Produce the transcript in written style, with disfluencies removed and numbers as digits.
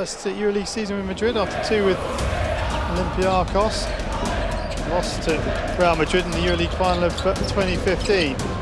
First Euroleague season with Madrid after 2 with Olympiacos. Lost to Real Madrid in the Euroleague final of 2015.